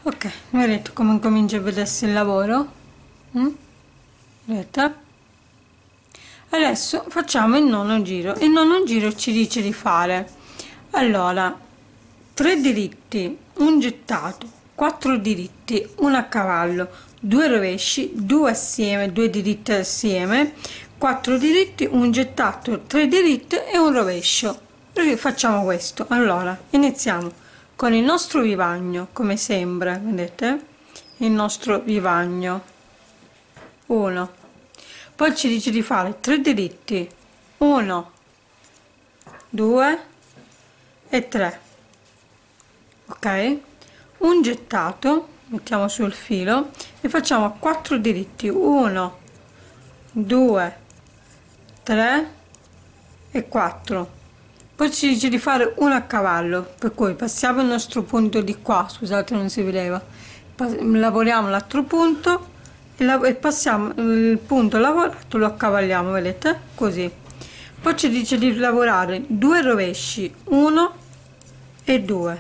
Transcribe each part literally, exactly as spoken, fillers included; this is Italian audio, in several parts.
Ok, vedete come comincia a vedersi il lavoro? Mm? Vedete? Adesso facciamo il nono giro. Il nono giro ci dice di fare, allora, tre diritti, un gettato, quattro diritti, un a cavallo, due rovesci, due assieme, due diritti assieme, quattro diritti, un gettato, tre diritti e un rovescio. Perché facciamo questo? Allora, iniziamo con il nostro vivagno, come sembra, vedete? Il nostro vivagno. uno. Poi ci dice di fare tre diritti, uno, due e tre. Ok? Un gettato, mettiamo sul filo e facciamo quattro diritti, uno, due, tre e quattro. Poi ci dice di fare uno a cavallo, per cui passiamo il nostro punto di qua, scusate non si vedeva, lavoriamo l'altro punto e, la e passiamo il punto lavorato, lo accavalliamo, vedete? Così. Poi ci dice di lavorare due rovesci, uno e due,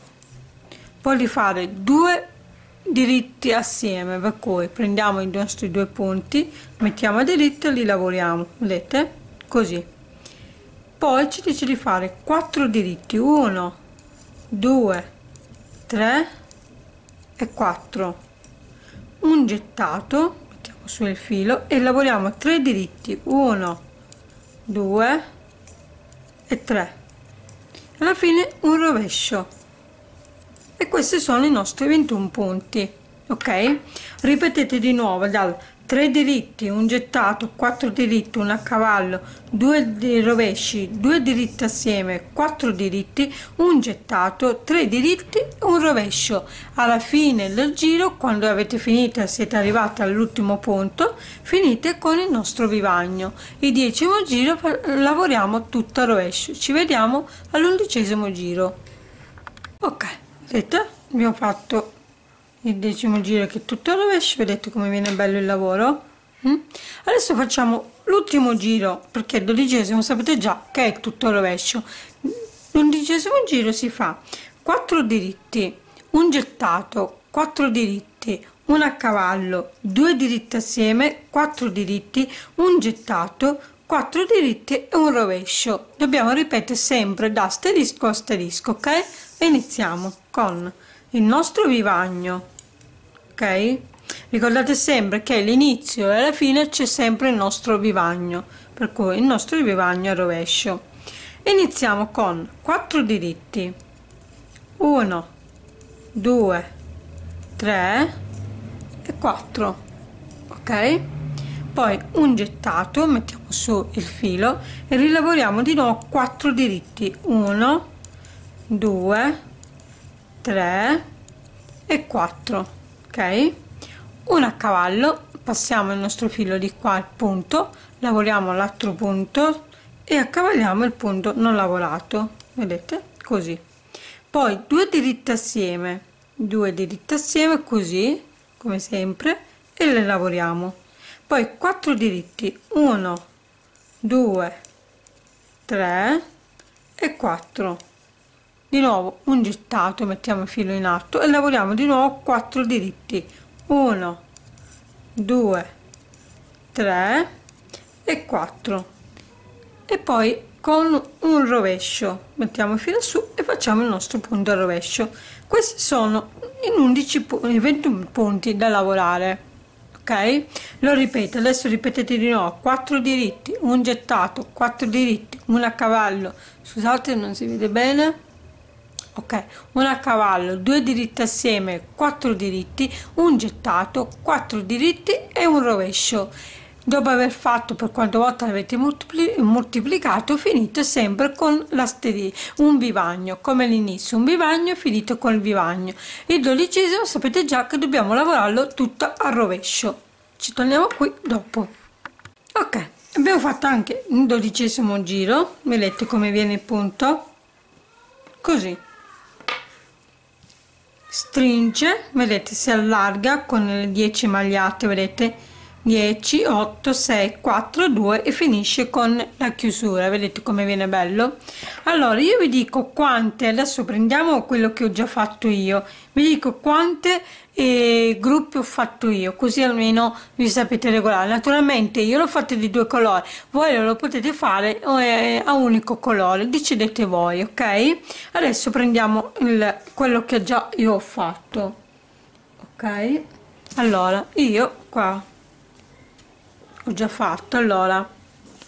poi di fare due diritti assieme, per cui prendiamo i nostri due punti, mettiamo a diritto e li lavoriamo, vedete? Così. Poi ci dice di fare quattro diritti, uno, due, tre e quattro, un gettato, mettiamo su il filo e lavoriamo tre diritti, uno, due e tre, alla fine un rovescio, e questi sono i nostri ventuno punti. Ok, ripetete di nuovo dal tre diritti, un gettato, quattro diritti, un a cavallo, due rovesci, due diritti assieme, quattro diritti, un gettato, tre diritti e un rovescio. Alla fine del giro, quando avete finito, siete arrivati all'ultimo punto, finite con il nostro vivagno. Il decimo giro lavoriamo tutto a rovescio. Ci vediamo all'undicesimo giro. Ok, vedete? Abbiamo fatto il decimo giro che è tutto a rovescio, vedete come viene bello il lavoro. mm? Adesso facciamo l'ultimo giro, perché il dodicesimo sapete già che è tutto a rovescio. L'undicesimo giro si fa quattro diritti, un gettato, quattro diritti, un a cavallo, due diritti assieme, quattro diritti, un gettato, quattro diritti e un rovescio. Dobbiamo ripetere sempre da asterisco a asterisco, ok? E iniziamo con il nostro vivagno. Ok, ricordate sempre che all'inizio e alla fine c'è sempre il nostro vivagno, per cui il nostro vivagno è rovescio. Iniziamo con quattro diritti, uno, due, tre e quattro. Ok, poi un gettato, mettiamo su il filo e rilavoriamo di nuovo quattro diritti, uno, due, tre e quattro. Ok, un a cavallo, passiamo il nostro filo di qua al punto, lavoriamo l'altro punto e accavalliamo il punto non lavorato, vedete? Così. Poi due diritti assieme, due diritti assieme così come sempre e le lavoriamo. Poi quattro diritti, uno, due, tre e quattro. Di nuovo un gettato, mettiamo il filo in alto e lavoriamo di nuovo quattro diritti, uno, due, tre e quattro, e poi con un rovescio mettiamo il filo su e facciamo il nostro punto a rovescio. Questi sono in undici i ventuno punti da lavorare. Ok, lo ripeto, adesso ripetete di nuovo quattro diritti, un gettato, quattro diritti, un a cavallo, scusate non si vede bene. Ok, un a cavallo, due diritti assieme, quattro diritti, un gettato, quattro diritti e un rovescio. Dopo aver fatto per quante volte avete moltiplicato, finite sempre con l'asterisco, un vivagno, come all'inizio, un vivagno finito con il vivagno. Il dodicesimo sapete già che dobbiamo lavorarlo tutto a rovescio. Ci torniamo qui dopo. Ok, abbiamo fatto anche il dodicesimo giro, vedete come viene il punto? Così. Stringe, vedete, si allarga con le dieci magliate, vedete, dieci, otto, sei, quattro, due e finisce con la chiusura. Vedete come viene bello? Allora io vi dico quante, adesso prendiamo quello che ho già fatto io, vi dico quante eh, gruppi ho fatto io, così almeno vi sapete regolare. Naturalmente io l'ho fatto di due colori, voi lo potete fare eh, a unico colore, decidete voi, ok? Adesso prendiamo il, quello che già io ho fatto, ok? Allora io qua ho già fatto, allora ho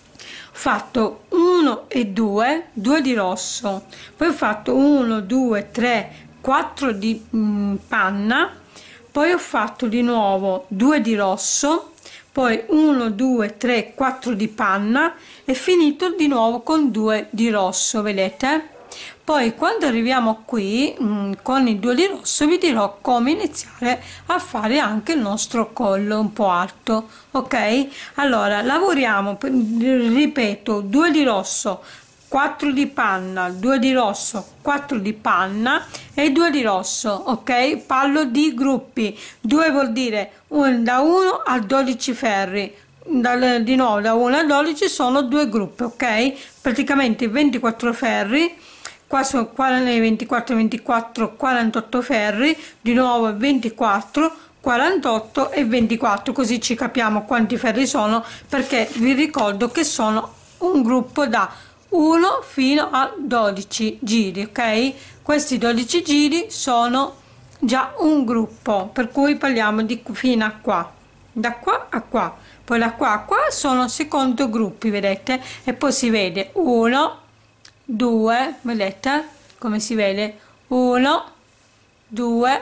fatto uno e due, due di rosso, poi ho fatto uno, due, tre, quattro di mh, panna, poi ho fatto di nuovo due di rosso, poi uno, due, tre, quattro di panna e finito di nuovo con due di rosso, vedete? Poi quando arriviamo qui mh, con i due di rosso vi dirò come iniziare a fare anche il nostro collo un po' alto, ok? Allora lavoriamo, ripeto, due di rosso, quattro di panna, due di rosso, quattro di panna e due di rosso, ok? Parlo di gruppi, due vuol dire un, da uno a dodici ferri, da, di nuovo da uno a dodici sono due gruppi, ok? Praticamente ventiquattro ferri. Qua sono ventiquattro, ventiquattro, quarantotto ferri, di nuovo ventiquattro, quarantotto e ventiquattro, così ci capiamo quanti ferri sono, perché vi ricordo che sono un gruppo da uno fino a dodici giri, ok? Questi dodici giri sono già un gruppo, per cui parliamo di fino a qua, da qua a qua, poi da qua a qua sono secondo gruppi, vedete? E poi si vede uno, due, vedete come si vede, uno, due,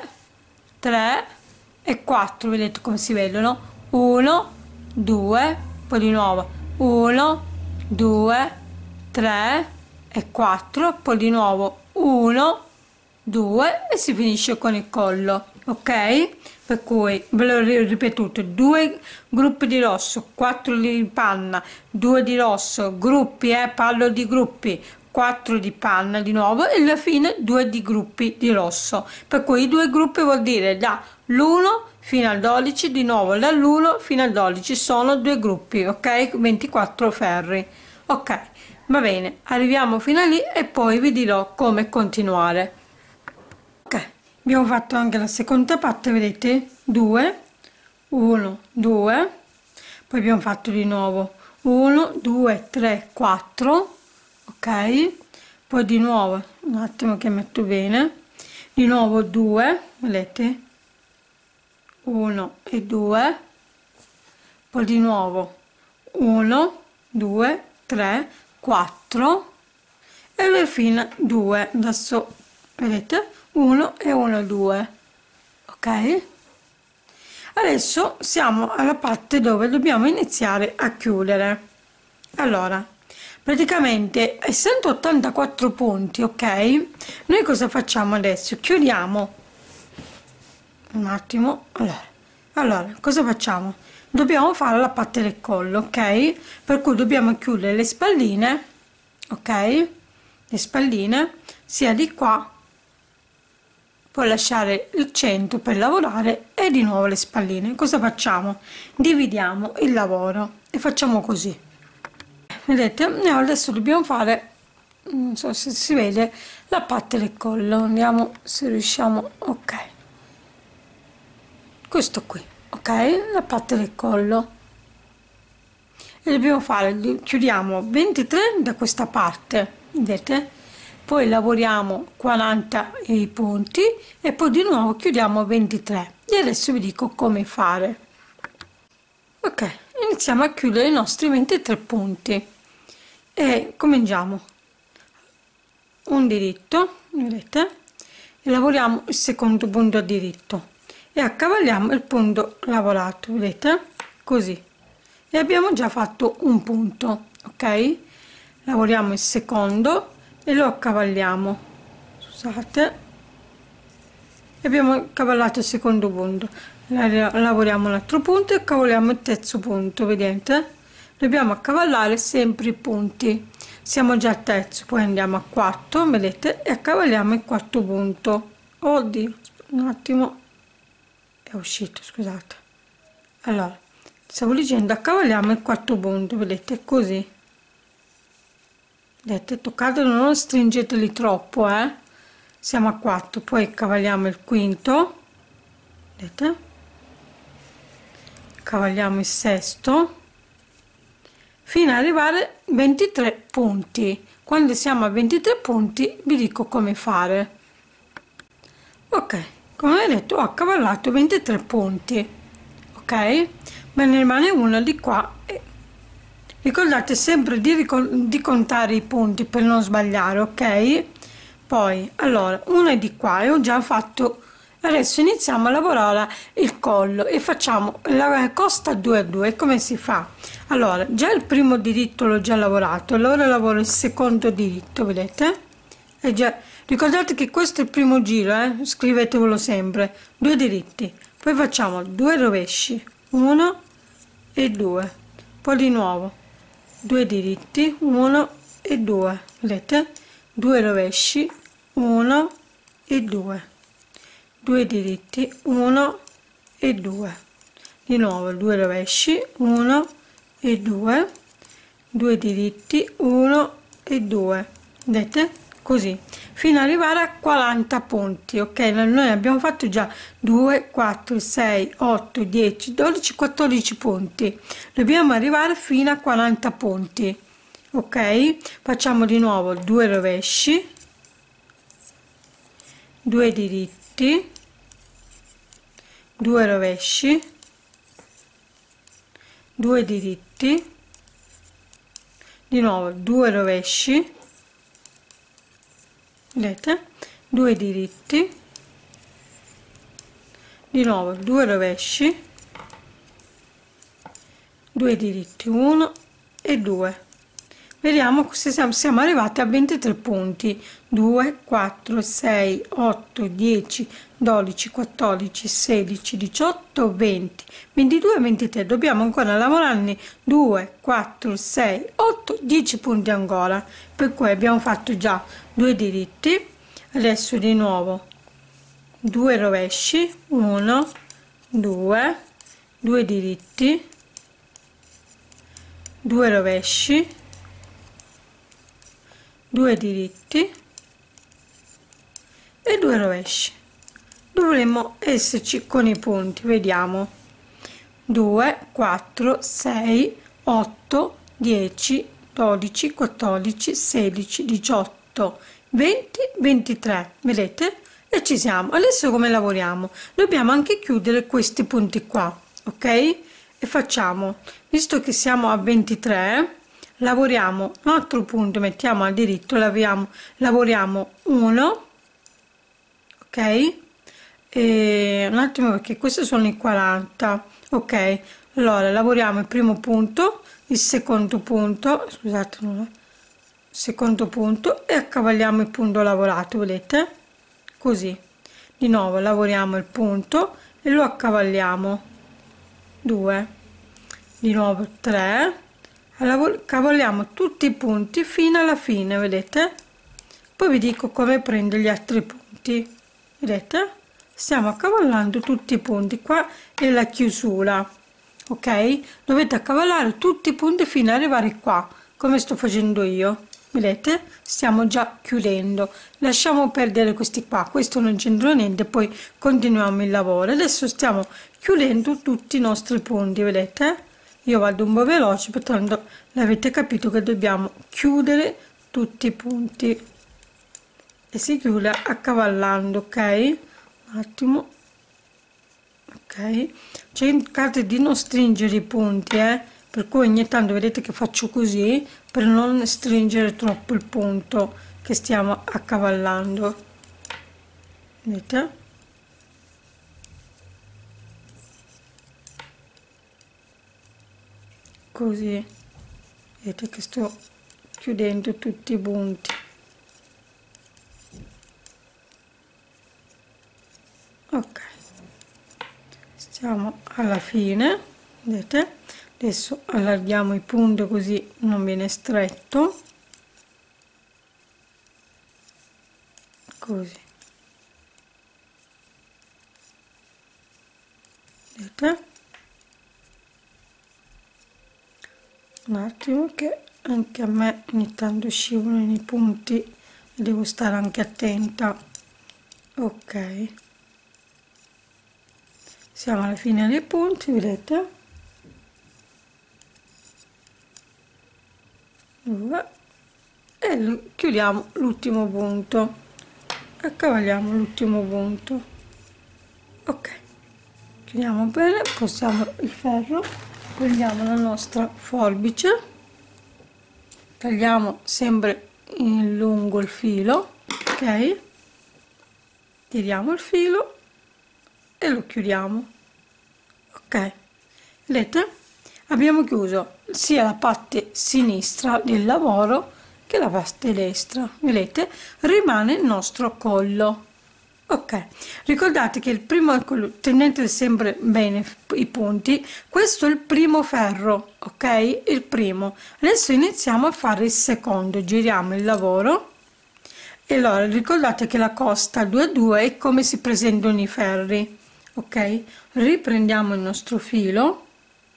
tre e quattro, vedete come si vedono, uno, due, poi di nuovo uno, due, tre e quattro, poi di nuovo uno, due e si finisce con il collo, ok? Per cui ve l'ho ripetuto, due gruppi di rosso, quattro di panna, due di rosso, gruppi, eh, parlo di gruppi, quattro di panna di nuovo e alla fine due di gruppi di rosso, per cui i due gruppi vuol dire dall'uno fino al dodici, di nuovo dall'uno fino al dodici sono due gruppi, ok? ventiquattro ferri, ok? Va bene, arriviamo fino a lì e poi vi dirò come continuare. Ok, abbiamo fatto anche la seconda parte, vedete? due, uno, due, poi abbiamo fatto di nuovo uno, due, tre, quattro, ok? Poi di nuovo, un attimo che metto bene, di nuovo due, vedete? uno e due, poi di nuovo uno, due, tre, quattro e alla fine due, adesso vedete uno e uno, due, ok? Adesso siamo alla parte dove dobbiamo iniziare a chiudere. Allora praticamente essendo ottantaquattro punti, ok, noi cosa facciamo adesso? Chiudiamo un attimo. Allora, allora cosa facciamo? Dobbiamo fare la parte del collo, ok? Per cui dobbiamo chiudere le spalline, ok? Le spalline sia di qua, poi lasciare il centro per lavorare e di nuovo le spalline. Cosa facciamo? Dividiamo il lavoro e facciamo così, vedete? Adesso dobbiamo fare, non so se si vede, la parte del collo. Andiamo se riusciamo, ok, questo qui, ok, la parte del collo, e dobbiamo fare, chiudiamo ventitré da questa parte, vedete? Poi lavoriamo quaranta i punti e poi di nuovo chiudiamo ventitré. E adesso vi dico come fare. Ok, iniziamo a chiudere i nostri ventitré punti e cominciamo un diritto, vedete, e lavoriamo il secondo punto diritto e accavalliamo il punto lavorato, vedete, così, e abbiamo già fatto un punto, ok? Lavoriamo il secondo e lo accavalliamo, scusate, e abbiamo accavallato il secondo punto, lavoriamo un altro punto e accavaliamo il terzo punto, vedete? Dobbiamo accavallare sempre i punti, siamo già al terzo, poi andiamo a quattro, vedete, e accavalliamo il quarto punto. Oddio, un attimo, è uscito, scusate. Allora stavo dicendo, accavalliamo il quarto punto, vedete, così, vedete, toccate, non stringeteli troppo, eh, siamo a quattro, poi accavalliamo il quinto, vedete, accavalliamo il sesto, fino ad arrivare a ventitré punti. Quando siamo a ventitré punti vi dico come fare. Ok, come vedete ho accavallato ventitré punti, ok, me ne rimane uno di qua. Ricordate sempre di, di contare i punti per non sbagliare, ok. Poi allora uno è di qua e ho già fatto. Adesso iniziamo a lavorare il collo e facciamo la costa due a due. Come si fa? Allora, già il primo diritto l'ho già lavorato, allora lavoro il secondo diritto, vedete? E già, ricordate che questo è il primo giro, eh? Scrivetevelo sempre, due diritti, poi facciamo due rovesci, uno e due, poi di nuovo due diritti, uno e due, vedete? Due rovesci, uno e due, due diritti, uno e due, di nuovo due rovesci, uno e due, due diritti, uno e due, vedete, così fino ad arrivare a quaranta punti, ok. Noi abbiamo fatto già due, quattro, sei, otto, dieci, dodici, quattordici punti, dobbiamo arrivare fino a quaranta punti, ok. Facciamo di nuovo due rovesci, due diritti, due rovesci, due diritti, di nuovo due rovesci, vedete, due diritti, di nuovo due rovesci, due diritti, uno e due. Vediamo se siamo, siamo arrivati a ventitré punti. Due, quattro, sei, otto, dieci, dodici, quattordici, sedici, diciotto, venti, ventidue, ventitré. Dobbiamo ancora lavorarne due, quattro, sei, otto, dieci punti ancora, per cui abbiamo fatto già due diritti. Adesso di nuovo due rovesci, uno, due, due diritti, due rovesci, due diritti e due rovesci. Dovremmo esserci con i punti, vediamo, due, quattro, sei, otto, dieci, dodici, quattordici, sedici, diciotto, venti, ventitré, vedete? E ci siamo. Adesso come lavoriamo? Dobbiamo anche chiudere questi punti qua, ok? E facciamo, visto che siamo a ventitré, lavoriamo un altro punto, mettiamo al diritto, lavoriamo, lavoriamo uno, ok, e un attimo perché questi sono i quaranta, ok. Allora lavoriamo il primo punto, il secondo punto, scusate, non è, secondo punto, e accavalliamo il punto lavorato, vedete, così. Di nuovo lavoriamo il punto e lo accavalliamo, due, di nuovo tre, cavalliamo tutti i punti fino alla fine, vedete. Poi vi dico come prendere gli altri punti, vedete, stiamo accavallando tutti i punti. Qua è la chiusura, ok, dovete accavallare tutti i punti fino ad arrivare qua, come sto facendo io, vedete, stiamo già chiudendo. Lasciamo perdere questi qua, questo non c'entra niente, poi continuiamo il lavoro. Adesso stiamo chiudendo tutti i nostri punti, vedete. Io vado un po' veloce, pertanto l'avete capito che dobbiamo chiudere tutti i punti e si chiude accavallando, ok. Un attimo, ok, cercate di non stringere i punti, eh? Per cui ogni tanto vedete che faccio così per non stringere troppo il punto che stiamo accavallando, vedete. Così, vedete che sto chiudendo tutti i punti, ok, stiamo alla fine, vedete. Adesso allarghiamo i punti così non viene stretto, così, vedete. un attimo che anche a me ogni tanto scivolano i punti e devo stare anche attenta. Ok, siamo alla fine dei punti, vedete? Due. E chiudiamo l'ultimo punto, accavaliamo l'ultimo punto. Ok, chiudiamo bene, passiamo il ferro, prendiamo la nostra forbice, tagliamo sempre in lungo il filo, ok, tiriamo il filo e lo chiudiamo. Ok, vedete, abbiamo chiuso sia la parte sinistra del lavoro che la parte destra. Vedete, rimane il nostro collo. Ok, ricordate che il primo, tenete sempre bene i punti, questo è il primo ferro, ok, il primo. Adesso iniziamo a fare il secondo, giriamo il lavoro. E allora ricordate che la costa due a due è come si presentano i ferri. Ok, riprendiamo il nostro filo.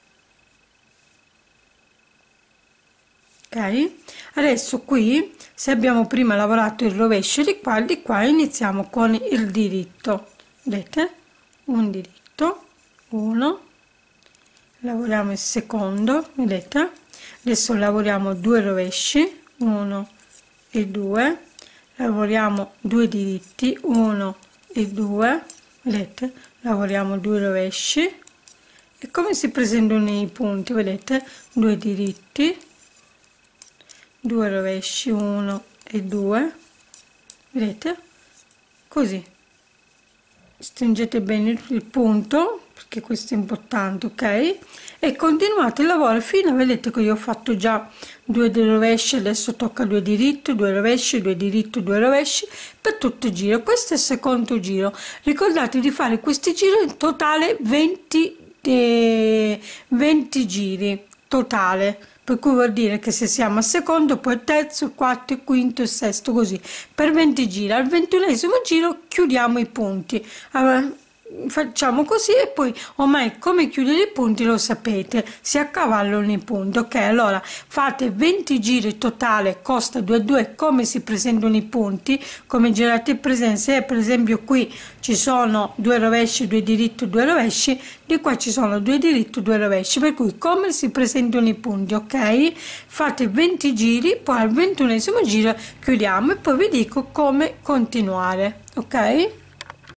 Ok, adesso qui, se abbiamo prima lavorato il rovescio di qua, di qua iniziamo con il diritto. Vedete, un diritto, uno, lavoriamo il secondo, vedete, adesso lavoriamo due rovesci, uno e due, lavoriamo due diritti, uno e due, vedete, lavoriamo due rovesci. E come si presentano i punti? Vedete, due diritti, due rovesci, uno e due, vedete, così stringete bene il punto perché questo è importante, ok, e continuate il lavoro fino a, vedete che io ho fatto già due rovesci, adesso tocca due diritti, due rovesci, due diritti, due rovesci per tutto il giro. Questo è il secondo giro, ricordate di fare questi giri in totale venti, eh, venti giri totale, per cui vuol dire che se siamo al secondo, poi il terzo, il quarto, il quinto, il sesto, così per venti giri. Al ventunesimo giro chiudiamo i punti. Allora, facciamo così e poi ormai come chiudere i punti lo sapete, si accavallano i punti. Ok, allora fate venti giri totale, costa due a due, come si presentano i punti, come girate il presente. Se per esempio qui ci sono due rovesci, due diritti, due rovesci, di qua ci sono due diritti, due rovesci, per cui come si presentano i punti. Ok, fate venti giri, poi al ventunesimo giro chiudiamo e poi vi dico come continuare. Ok.